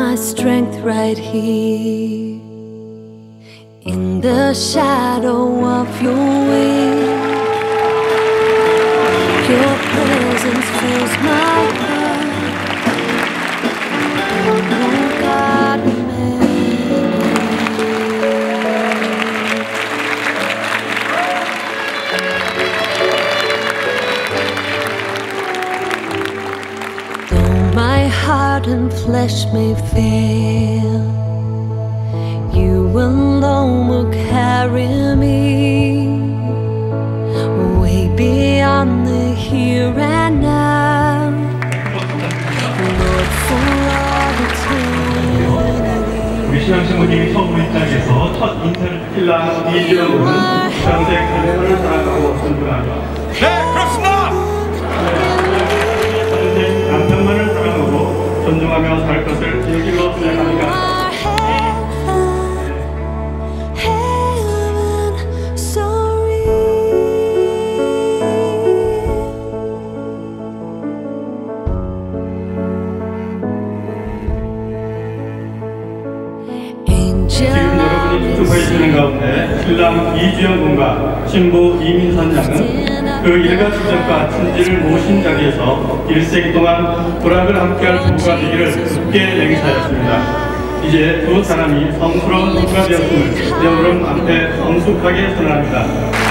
my strength right here, in the shadow of your wing. Your presence fills my heart. Oh God, though my heart and flesh may fail, you alone will carry me way beyond the here and now, Lord, for all eternity. 우리 신앙신부님이 처음으로 이 땅에서 첫 인사를 신랑 이지영은 평생 가정을 살아가고 존중하며 네, 그렇습니다! 평생 남편만을 사랑하고 존중하며 살 것을 진실로 생각합니다. 지금 여러분이 투표해주시는 가운데 신랑 이주영 군과 신부 이민선 양은 그 일가족과 친지를 모신 자리에서 일생 동안 불악을 함께할 부부가 되기를 굳게 맹세하였습니다. 이제 두 사람이 성스러운 부부가 되었음을 여러분 앞에 성숙하게 선언합니다.